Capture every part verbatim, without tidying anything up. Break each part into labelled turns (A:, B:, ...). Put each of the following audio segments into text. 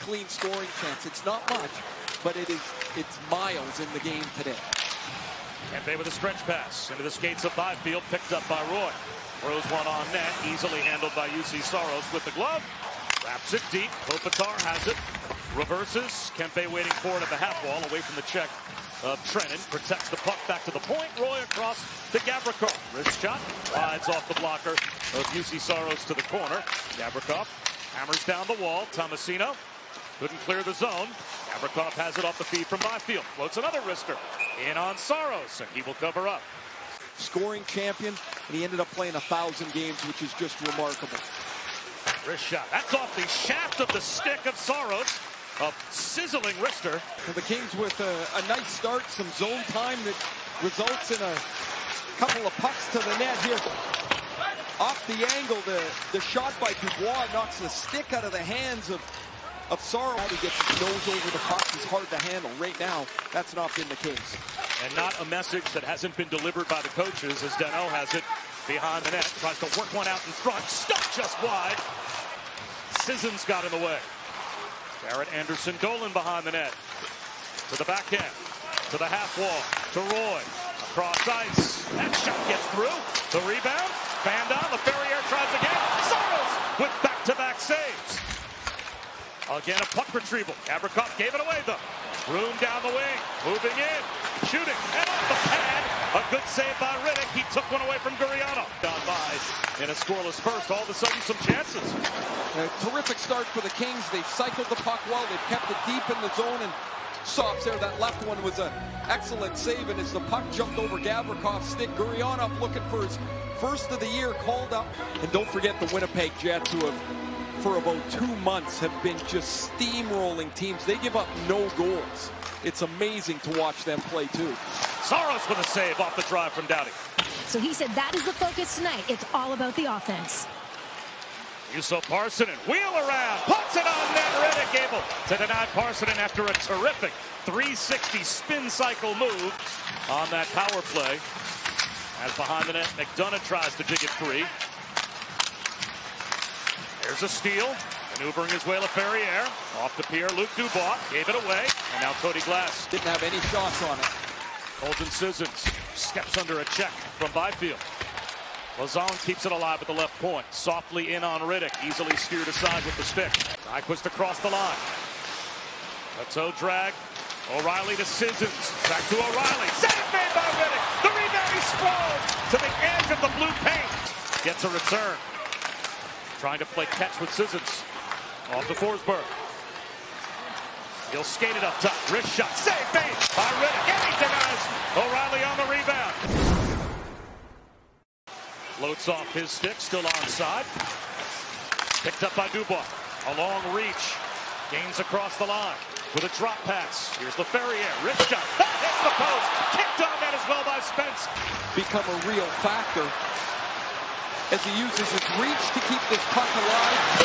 A: clean scoring chance. It's not much, but it is it's miles in the game today.
B: Kempe with a stretch pass into the skates of Byfield, picked up by Roy. Throws one on net, easily handled by U C Saros with the glove. Wraps it deep. Kopitar has it. Reverses. Kempe waiting for it at the half wall, away from the check of Trennan. Protects the puck back to the point. Roy across to Gavrikov. Wrist shot. Slides off the blocker of U C Saros to the corner. Gavrikov hammers down the wall. Tomasino couldn't clear the zone. Gavrikov has it off the feed from Byfield. Floats another wrister. In on Saros, and he will cover up.
A: Scoring champion, and he ended up playing a thousand games, which is just remarkable.
B: Wrist shot. That's off the shaft of the stick of Saros. A sizzling wrister.
A: And the Kings with a, a nice start, some zone time that results in a couple of pucks to the net here. Off the angle, the, the shot by Dubois knocks the stick out of the hands of, of Saros. He gets his nose over the puck. He's hard to handle. Right now, that's not been the case.
B: And not a message that hasn't been delivered by the coaches, as Danault has it behind the net. Tries to work one out in front. Stuck just wide. Sissons got in the way. Garrett Anderson Dolan behind the net. To the backhand. To the half wall. To Roy. Across ice. That shot gets through. The rebound. Fandon. LaFerriere tries again. Saros with back-to-back saves. Again, a puck retrieval. Gavrikov gave it away, though. Room down the wing. Moving in. Shooting. And off the pad. A good save by Riddick. He took one away from Gurianov. Gone by in a scoreless first. All of a sudden, some chances.
A: A terrific start for the Kings. They've cycled the puck well. They've kept it deep in the zone. And Sops there, that left one was an excellent save. And as the puck jumped over Gavrikov's stick, Gurianov looking for his first of the year called up. And don't forget the Winnipeg Jets, who have, for about two months, have been just steamrolling teams. They give up no goals. It's amazing to watch them play, too.
B: Saros with a save off the drive from Doughty.
C: So he said that is the focus tonight. It's all about the offense.
B: Juuso Parssinen, wheel around, puts it on net. Riddick able to deny Parssinen after a terrific three sixty spin cycle move on that power play. As behind the net, McDonough tries to dig it free. There's a steal. Maneuvering his way, LaFerriere. Off the pier, Luc Dubois gave it away. And now Cody Glass.
A: Didn't have any shots on it.
B: Colton Sissons steps under a check from Byfield. Lazone keeps it alive at the left point. Softly in on Riddick. Easily steered aside with the stick. Nyquist across the line. Plateau drag. O'Reilly to Sissons. Back to O'Reilly. Save made by Riddick. The rebound, he sprawls to the edge of the blue paint. Gets a return. Trying to play catch with Sissons. Off to Forsberg. He'll skate it up top. Wrist shot. Save made by Riddick. And he denies. O'Reilly on the rebound. Floats off his stick. Still onside. Picked up by Dubois. A long reach. Gains across the line with a drop pass. Here's LaFerriere. Wrist shot. That hits the post. Kicked on that as well by Spence.
A: Become a real factor as he uses his reach to keep this puck alive.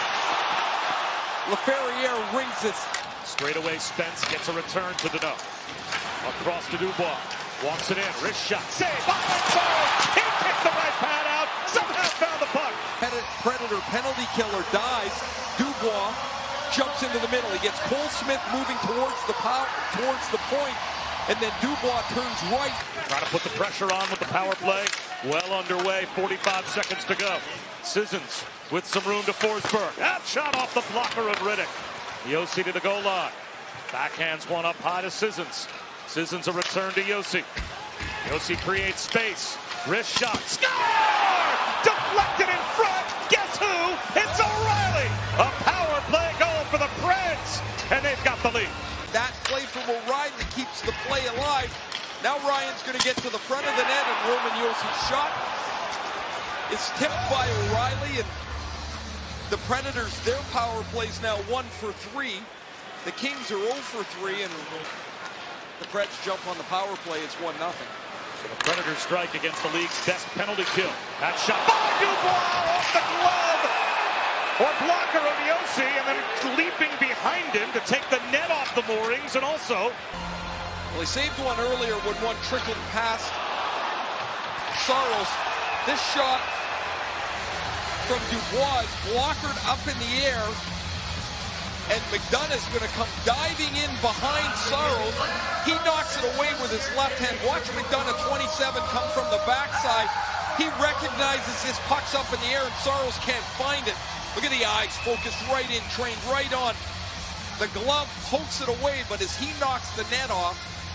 A: LaFerriere rings this.
B: Straight away, Spence gets a return to Danault. Across to Dubois. Walks it in. Wrist shot. Save. He kicked the right pad out. Somehow found the puck.
A: Predator penalty killer dies. Dubois jumps into the middle. He gets Cole Smith moving towards the power, towards the point, and then Dubois turns right.
B: Trying to put the pressure on with the power play. Well underway. forty-five seconds to go. Sissons with some room to Forsberg. That shot off the blocker of Riddick. Josi to the goal line. Backhands one up high to Sissons. Sissons a return to Josi. Josi creates space. Wrist shot. Score! Deflected in front. Guess who? It's O'Reilly. A power play goal for the Preds. And they've got the lead.
A: That play from O'Reilly keeps the play alive. Now Ryan's going to get to the front of the net, and Roman Josi's shot is tipped by O'Reilly. And the Predators, their power plays now one for three. The Kings are zero for three, and the Preds jump on the power play. It's one nothing.
B: So the Predators strike against the league's best penalty kill. That shot by Dubois off the glove or blocker of Josi, and then leaping behind him to take the net off the moorings, and also.
A: Well, he saved one earlier when one trickled past Saros. This shot from Dubois is blockered up in the air. and McDonough's going to come diving in behind Saros. He knocks it away with his left hand. Watch McDonough, twenty-seven, come from the backside. He recognizes this puck's up in the air and Saros can't find it. Look at the eyes focused right in, trained right on. The glove pokes it away, but as he knocks the net off,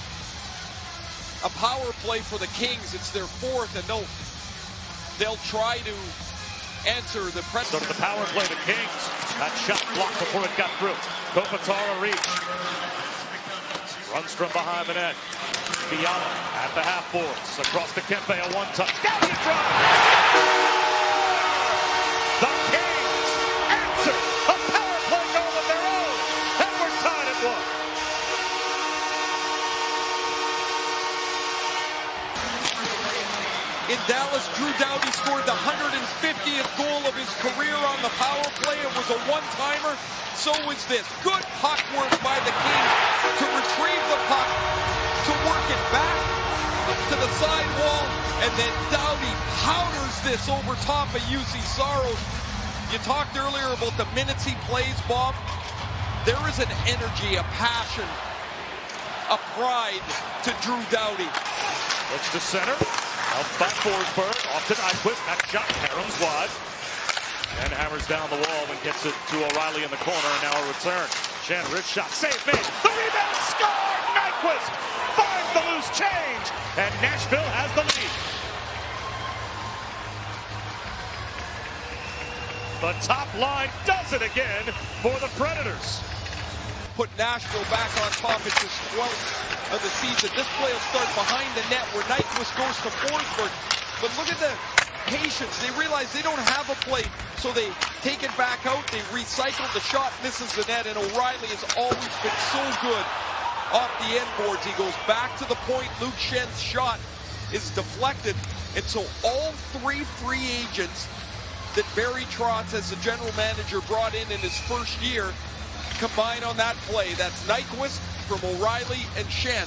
A: a power play for the Kings. It's their fourth, and they'll, they'll try to answer the press.
B: So to the power play, the Kings. That shot blocked before it got through. Kopitar reach. Runs from behind the net. Fiala at the half boards. Across to Kempe, a one-touch. Down the drive! The Kings answer a power play goal of their own. And we're tied at one.
A: In Dallas, Drew Doughty scored the one hundred fiftieth goal of his career on the power play. It was a one-timer. So is this. Good puck work by the Kings to retrieve the puck, to work it back to the sidewall, and then Doughty powders this over top of U C Saros. You talked earlier about the minutes he plays, Bob. There is an energy, a passion, a pride to Drew Doughty.
B: Looks to center. Helped by Forsberg. Off to Nyquist. That shot caroms wide. And hammers down the wall and gets it to O'Reilly in the corner. And now a return. Schenn, wrist shot. Save made. The rebound scored. Nyquist finds the loose change. And Nashville has the lead. The top line does it again for the Predators.
A: Put Nashville back on top. It's his twelfth of the season. This play will start behind the net where Nyquist goes to Forsberg. But look at the patience. They realize they don't have a play, so they take it back out. They recycle. The shot misses the net, and O'Reilly has always been so good off the end boards. He goes back to the point. Luke Schenn's shot is deflected. And so all three free agents that Barry Trotz, as the general manager, brought in in his first year combine on that play. That's Nyquist from O'Reilly and Schenn.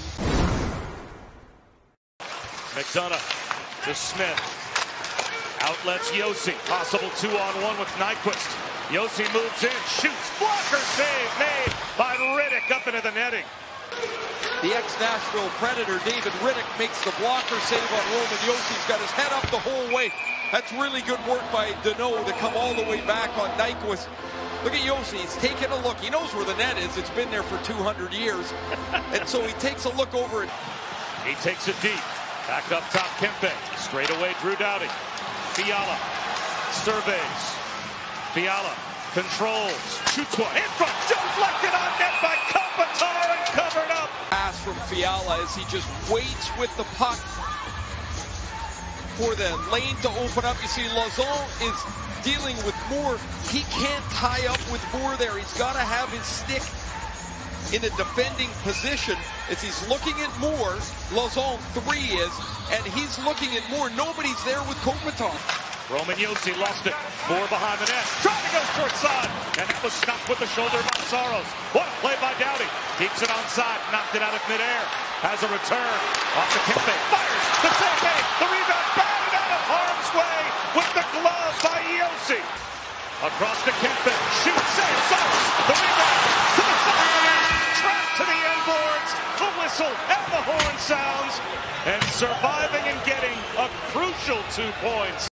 B: McDonough to Smith. Outlets Josi. Possible two-on-one with Nyquist. Josi moves in, shoots. Blocker save made by Riddick up into the netting.
A: The ex-Nashville Predator, David Riddick, makes the blocker save on Roman Josi. He's got his head up the whole way. That's really good work by Danault to come all the way back on Nyquist. Look at Josi. He's taking a look. He knows where the net is. It's been there for two hundred years. And so he takes a look over it.
B: He takes it deep. Back up top, Kempe. Straight away, Drew Doughty. Fiala surveys. Fiala controls. Shoots one. In front. Deflected on net by Kopitar and covered up.
A: Pass from Fiala as he just waits with the puck for the lane to open up. You see Lauzon is dealing with Moore. He can't tie up with Moore there. He's got to have his stick in a defending position as he's looking at Moore. Lauzon three is, and he's looking at Moore. Nobody's there with Kopitar.
B: Roman Josi lost it. Moore behind the net. Trying to go short side. And that was stopped with the shoulder by Saros. What a play by Doughty. Keeps it onside. Knocked it out of midair. Has a return. Off to Kempe. Fires. The save made. The rebound batted out of harm's way with the glove by Josi. Across to Kempe. Shoot. Save. Saros. The rebound to the side. Trapped to the end boards. The whistle and the horn sounds. And surviving and getting a crucial two points.